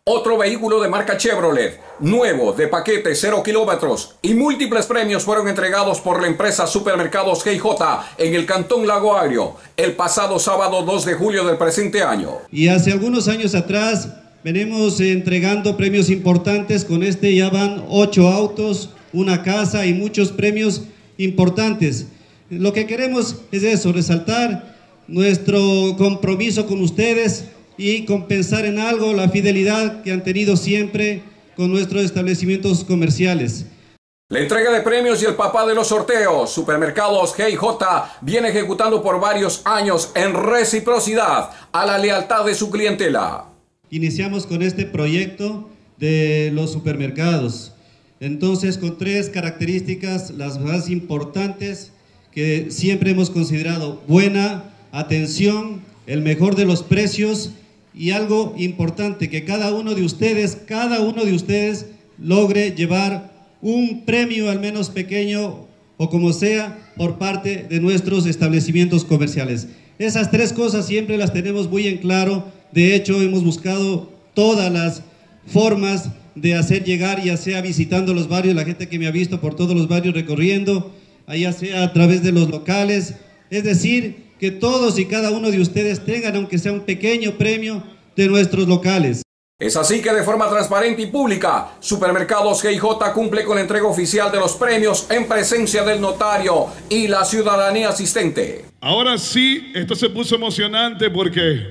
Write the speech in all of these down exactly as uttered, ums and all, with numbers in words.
Otro vehículo de marca Chevrolet, nuevo, de paquete, cero kilómetros, y múltiples premios fueron entregados por la empresa Supermercados G J en el Cantón Lago Agrio el pasado sábado dos de julio del presente año. Y hace algunos años atrás venimos entregando premios importantes. Con este ya van ocho autos, una casa y muchos premios importantes. Lo que queremos es eso, resaltar nuestro compromiso con ustedes y compensar en algo la fidelidad que han tenido siempre con nuestros establecimientos comerciales. La entrega de premios y el papá de los sorteos, Supermercados G J, viene ejecutando por varios años en reciprocidad a la lealtad de su clientela. Iniciamos con este proyecto de los supermercados, entonces con tres características, las más importantes que siempre hemos considerado: buena atención, el mejor de los precios y algo importante, que cada uno de ustedes, cada uno de ustedes logre llevar un premio al menos pequeño o como sea por parte de nuestros establecimientos comerciales. Esas tres cosas siempre las tenemos muy en claro. De hecho, hemos buscado todas las formas de hacer llegar, ya sea visitando los barrios, la gente que me ha visto por todos los barrios recorriendo, ya sea a través de los locales, es decir, que todos y cada uno de ustedes tengan, aunque sea un pequeño premio de nuestros locales. Es así que de forma transparente y pública, Supermercados G J cumple con la entrega oficial de los premios en presencia del notario y la ciudadanía asistente. Ahora sí, esto se puso emocionante porque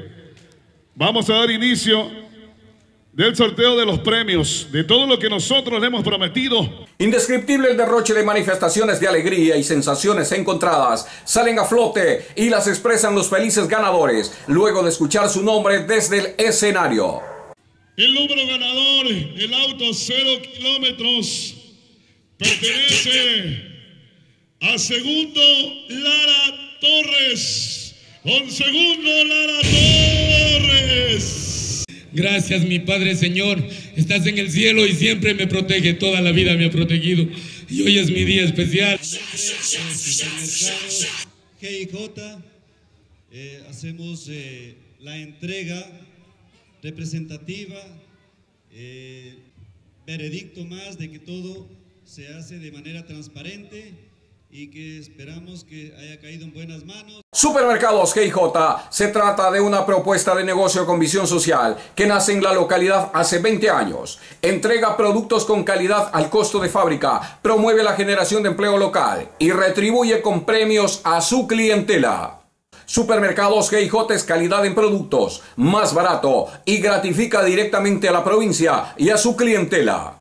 vamos a dar inicio del sorteo de los premios, de todo lo que nosotros le hemos prometido. Indescriptible el derroche de manifestaciones de alegría y sensaciones encontradas salen a flote y las expresan los felices ganadores luego de escuchar su nombre desde el escenario. El número ganador, el auto cero kilómetros, pertenece a Segundo Lara Torres. Con Segundo Lara Torres. Gracias, mi Padre Señor, estás en el cielo y siempre me protege, toda la vida me ha protegido y hoy es mi día especial. G J, eh, hacemos eh, la entrega representativa, eh, veredicto más de que todo se hace de manera transparente y que esperamos que haya caído en buenas manos. Supermercados G J se trata de una propuesta de negocio con visión social que nace en la localidad hace veinte años. Entrega productos con calidad al costo de fábrica, promueve la generación de empleo local y retribuye con premios a su clientela. Supermercados G J es calidad en productos, más barato y gratifica directamente a la provincia y a su clientela.